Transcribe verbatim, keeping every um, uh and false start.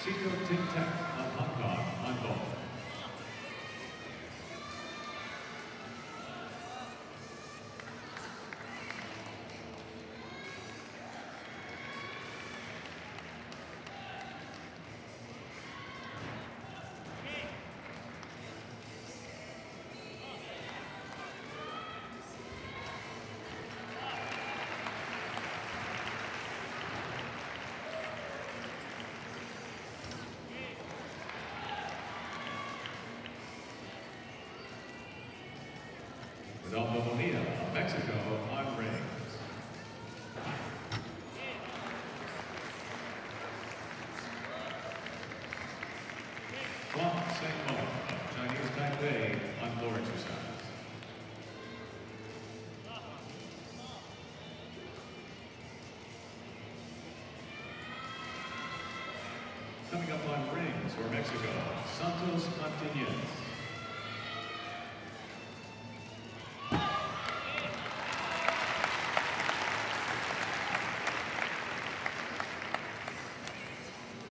of Hong Kong on ball. Adolfo Bonilla of Mexico on rings. Huang Sengmo of Chinese Taipei on floor exercise. Coming up on rings for Mexico, Santos Martinez.